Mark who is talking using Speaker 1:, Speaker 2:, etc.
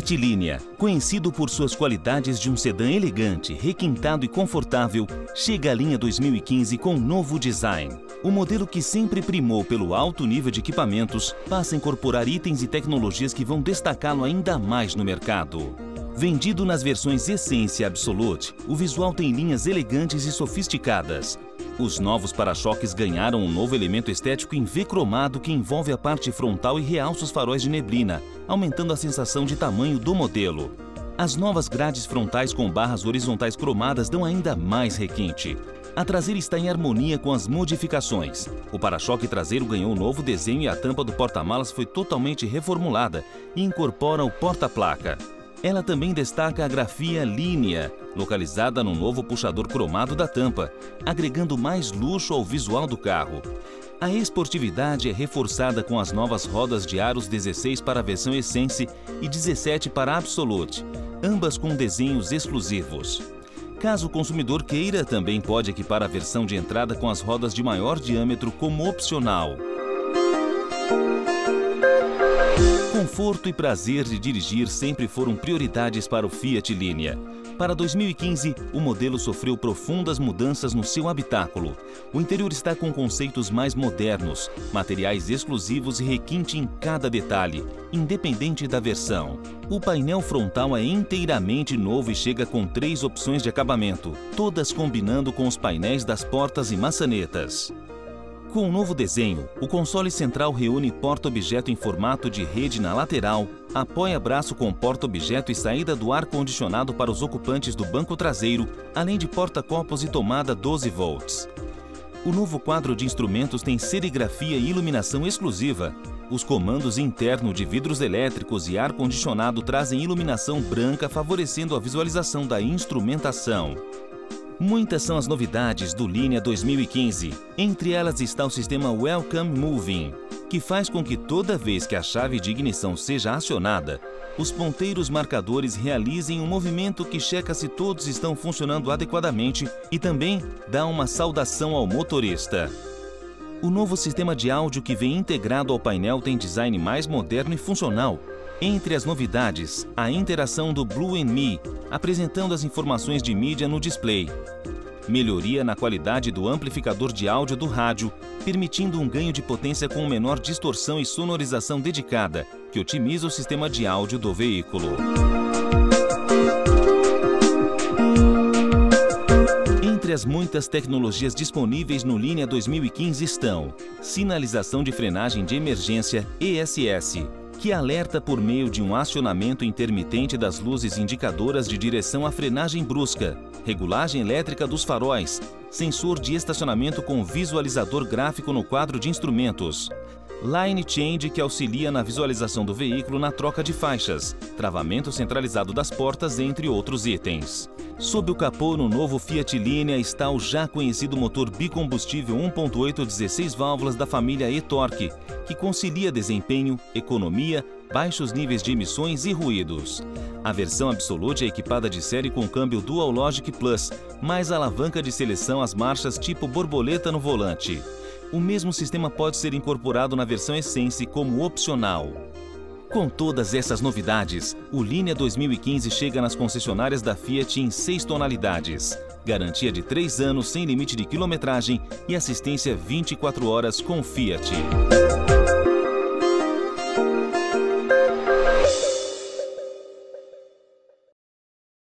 Speaker 1: Fiat Linea, conhecido por suas qualidades de um sedã elegante, requintado e confortável, chega à linha 2015 com um novo design. O modelo que sempre primou pelo alto nível de equipamentos passa a incorporar itens e tecnologias que vão destacá-lo ainda mais no mercado. Vendido nas versões Essence e Absolute, o visual tem linhas elegantes e sofisticadas. Os novos para-choques ganharam um novo elemento estético em V cromado que envolve a parte frontal e realça os faróis de neblina, aumentando a sensação de tamanho do modelo. As novas grades frontais com barras horizontais cromadas dão ainda mais requinte. A traseira está em harmonia com as modificações. O para-choque traseiro ganhou um novo desenho e a tampa do porta-malas foi totalmente reformulada e incorpora o porta-placa. Ela também destaca a grafia Linea, localizada no novo puxador cromado da tampa, agregando mais luxo ao visual do carro. A esportividade é reforçada com as novas rodas de aros 16 para a versão Essence e 17 para a Absolute, ambas com desenhos exclusivos. Caso o consumidor queira, também pode equipar a versão de entrada com as rodas de maior diâmetro como opcional. Conforto e prazer de dirigir sempre foram prioridades para o Fiat Linea. Para 2015, o modelo sofreu profundas mudanças no seu habitáculo. O interior está com conceitos mais modernos, materiais exclusivos e requinte em cada detalhe, independente da versão. O painel frontal é inteiramente novo e chega com 3 opções de acabamento, todas combinando com os painéis das portas e maçanetas. Com o novo desenho, o console central reúne porta-objeto em formato de rede na lateral, apoia-braço com porta-objeto e saída do ar-condicionado para os ocupantes do banco traseiro, além de porta-copos e tomada 12 volts. O novo quadro de instrumentos tem serigrafia e iluminação exclusiva. Os comandos interno de vidros elétricos e ar-condicionado trazem iluminação branca, favorecendo a visualização da instrumentação. Muitas são as novidades do Linea 2015. Entre elas está o sistema Welcome Moving, que faz com que toda vez que a chave de ignição seja acionada, os ponteiros marcadores realizem um movimento que checa se todos estão funcionando adequadamente e também dá uma saudação ao motorista. O novo sistema de áudio que vem integrado ao painel tem design mais moderno e funcional. Entre as novidades, a interação do Blue & Me, apresentando as informações de mídia no display. Melhoria na qualidade do amplificador de áudio do rádio, permitindo um ganho de potência com menor distorção e sonorização dedicada, que otimiza o sistema de áudio do veículo. Entre as muitas tecnologias disponíveis no Linea 2015 estão sinalização de frenagem de emergência ESS, que alerta por meio de um acionamento intermitente das luzes indicadoras de direção à frenagem brusca, regulagem elétrica dos faróis, sensor de estacionamento com visualizador gráfico no quadro de instrumentos, Line Change, que auxilia na visualização do veículo na troca de faixas, travamento centralizado das portas, entre outros itens. Sob o capô no novo Fiat Linea está o já conhecido motor bicombustível 1.8 16 válvulas da família e-Torque, que concilia desempenho, economia, baixos níveis de emissões e ruídos. A versão Absolute é equipada de série com câmbio Dual Logic Plus, mais alavanca de seleção às marchas tipo borboleta no volante. O mesmo sistema pode ser incorporado na versão Essence como opcional. Com todas essas novidades, o Linea 2015 chega nas concessionárias da Fiat em 6 tonalidades. Garantia de 3 anos sem limite de quilometragem e assistência 24 horas com Fiat.